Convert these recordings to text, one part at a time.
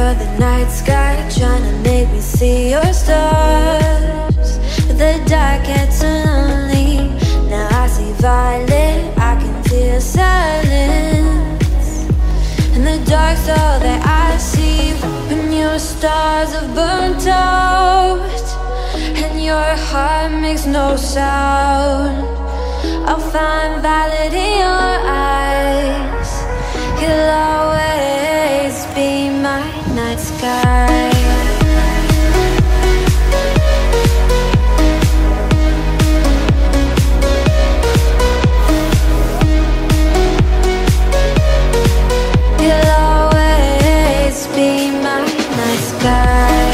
You're the night sky, trying to make me see your stars. But the dark gets so lonely. Now I see violet, I can feel silence. And the dark's all that I see. When your stars have burnt out and your heart makes no sound, I'll find violet in your eyes. You'll always be my night sky. You'll always be my night sky.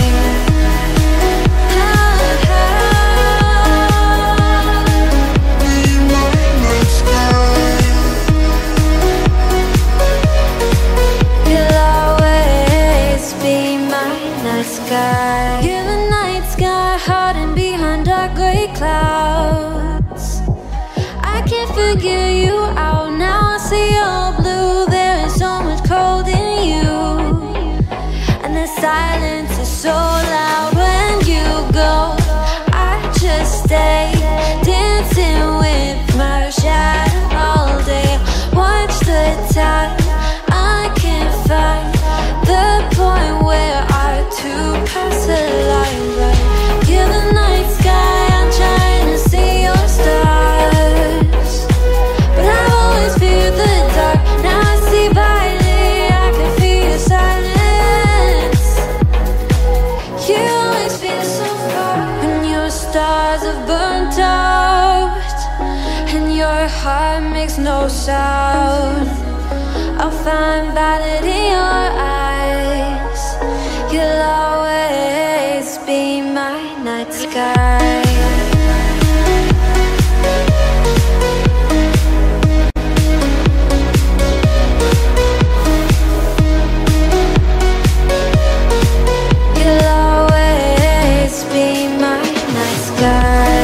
You're the night sky, hiding behind dark gray clouds. I can't figure you out now. I see you're blue. There is so much cold in you, and the silence is so loud when you go. I just stay dancing with my shadow all day. Watch the time. I can't find the point where to pass the line, right? You're the night sky, I'm trying to see your stars, but I've always feared the dark. Now I see violet, I can feel your silence. You always feel so far. When your stars have burnt out and your heart makes no sound, I'll find violet in your eyes. You'll always be my night sky. You'll always be my night sky.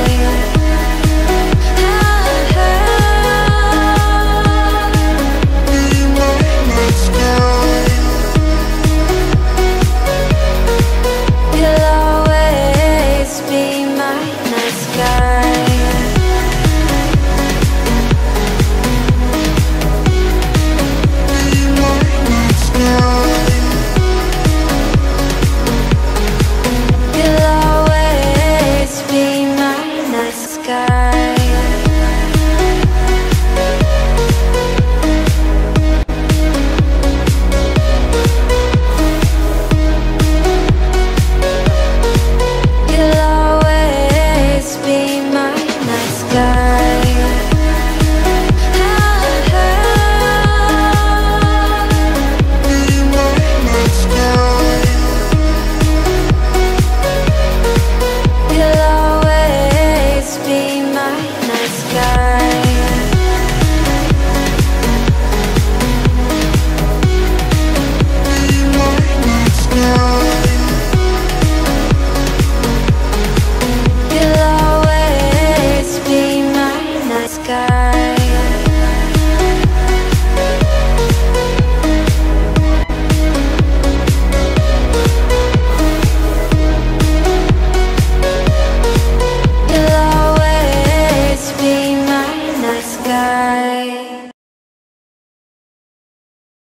You'll always be my night sky.